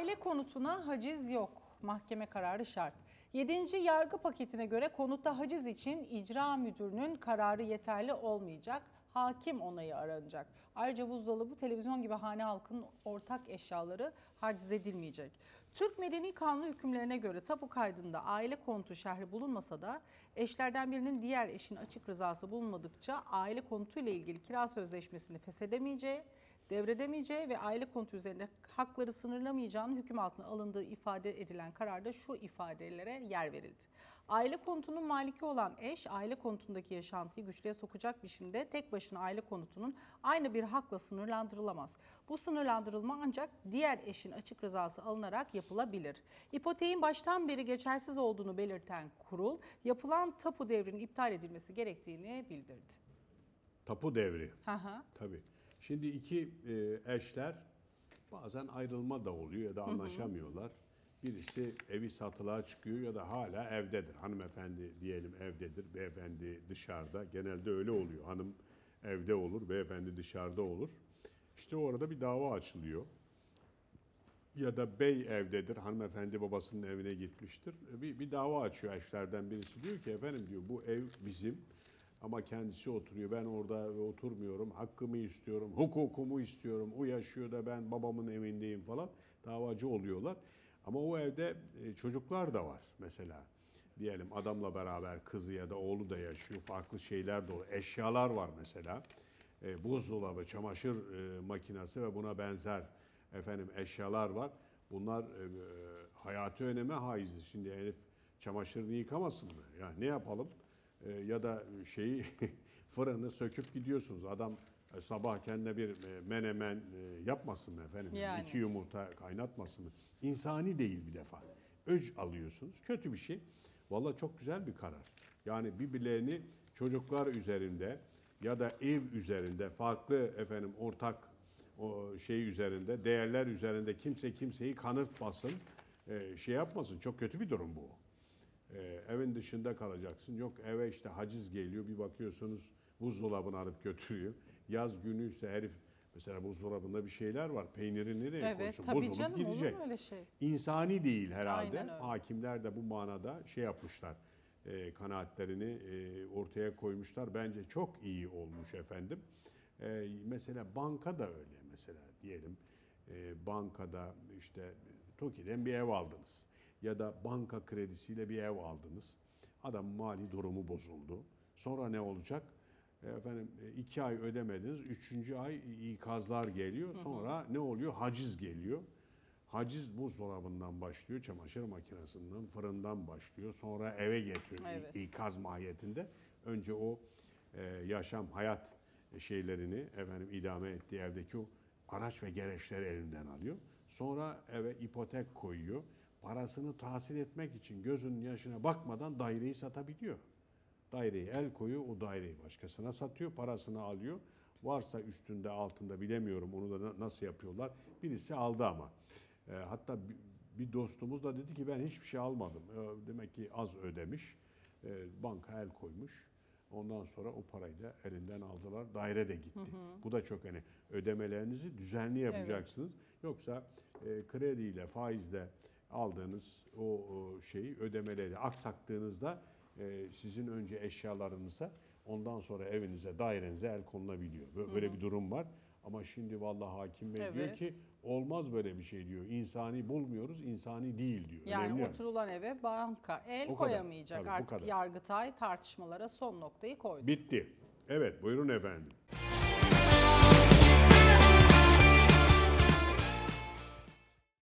Aile konutuna haciz yok. Mahkeme kararı şart. 7. yargı paketine göre konutta haciz için icra müdürünün kararı yeterli olmayacak. Hakim onayı aranacak. Ayrıca buzdolabı, televizyon gibi hane halkının ortak eşyaları haciz edilmeyecek. Türk Medeni Kanunu hükümlerine göre tapu kaydında aile konutu şerhi bulunmasa da eşlerden birinin diğer eşin açık rızası bulunmadıkça aile konutu ile ilgili kira sözleşmesini feshedemeyeceği, devredemeyeceği ve aile konutu üzerinde hakları sınırlamayacağının hüküm altına alındığı ifade edilen kararda şu ifadelere yer verildi. Aile konutunun maliki olan eş, aile konutundaki yaşantıyı güçlüğe sokacak biçimde tek başına aile konutunun aynı bir hakla sınırlandırılamaz. Bu sınırlandırılma ancak diğer eşin açık rızası alınarak yapılabilir. İpoteğin baştan beri geçersiz olduğunu belirten kurul, yapılan tapu devrinin iptal edilmesi gerektiğini bildirdi. Tapu devri. Hı. Tabii. Şimdi iki eşler bazen ayrılma da oluyor ya da anlaşamıyorlar. Birisi evi satılığa çıkıyor ya da hala evdedir. Hanımefendi diyelim evdedir, beyefendi dışarıda. Genelde öyle oluyor. Hanım evde olur, beyefendi dışarıda olur. İşte orada bir dava açılıyor. Ya da bey evdedir, hanımefendi babasının evine gitmiştir. Bir dava açıyor eşlerden birisi. Diyor ki efendim diyor bu ev bizim. Ama kendisi oturuyor. Ben orada oturmuyorum. Hakkımı istiyorum. Hukukumu istiyorum. O yaşıyor da ben babamın evindeyim falan. Davacı oluyorlar. Ama o evde çocuklar da var mesela. Diyelim adamla beraber kızı ya da oğlu da yaşıyor. Farklı şeyler de oluyor. Eşyalar var mesela. Buzdolabı, çamaşır makinesi ve buna benzer eşyalar var. Bunlar hayati öneme haizdir. Şimdi herif çamaşırını yıkamasın mı? Ya ne yapalım? Ya da fırını söküp gidiyorsunuz. Adam sabah kendine bir menemen yapmasın mı efendim? Yani. 2 yumurta kaynatmasın mı? İnsani değil bir defa. Öc alıyorsunuz. Kötü bir şey. Vallahi çok güzel bir karar. Yani birbirlerini çocuklar üzerinde ya da ev üzerinde farklı ortak üzerinde, değerler üzerinde kimse kimseyi kanırtmasın, yapmasın. Çok kötü bir durum bu. Evin dışında kalacaksın. Yok eve işte haciz geliyor. Bir bakıyorsunuz buzdolabını alıp götürüyor. Yaz günü işte herif mesela buzdolabında bir şeyler var. Peyniri nereye koysun? Tabii Bozulup canım, gidecek. olur mu öyle şey? İnsani değil herhalde. Aynen öyle. Hakimler de bu manada yapmışlar. Kanaatlerini ortaya koymuşlar. Bence çok iyi olmuş efendim. Mesela banka da öyle mesela diyelim. Bankada işte TOKİ'den bir ev aldınız. Ya da banka kredisiyle bir ev aldınız. Adam mali durumu bozuldu. Sonra ne olacak? 2 ay ödemediniz. 3. ay ikazlar geliyor. Sonra ne oluyor? Haciz geliyor. Haciz buzdolabından başlıyor, çamaşır makinesinden, fırından başlıyor. Sonra eve getiriyor ikaz mahiyetinde. Önce o hayat şeylerini idame ettiği evdeki o araç ve gereçleri elinden alıyor. Sonra eve ipotek koyuyor. Parasını tahsil etmek için gözünün yaşına bakmadan daireyi satabiliyor. Daireyi el koyuyor, o daireyi başkasına satıyor, parasını alıyor. Varsa üstünde altında bilemiyorum onu da nasıl yapıyorlar. Birisi aldı ama. Hatta bir dostumuz da dedi ki ben hiçbir şey almadım. Demek ki az ödemiş. Banka el koymuş. Ondan sonra o parayı da elinden aldılar. Daire de gitti. Bu da çok önemli. Ödemelerinizi düzenli yapacaksınız. Yoksa krediyle, faizle aldığınız o ödemeleri aksattığınızda sizin önce eşyalarınıza ondan sonra evinize, dairenize el konulabiliyor. Böyle bir durum var. Ama şimdi vallahi hakim bey diyor ki olmaz böyle bir şey diyor. İnsani bulmuyoruz, insani değil diyor. Yani önemli oturulan eve banka el o koyamayacak. kadar. Tabii, artık Yargıtay tartışmalara son noktayı koydu. Bitti. Evet, buyurun efendim.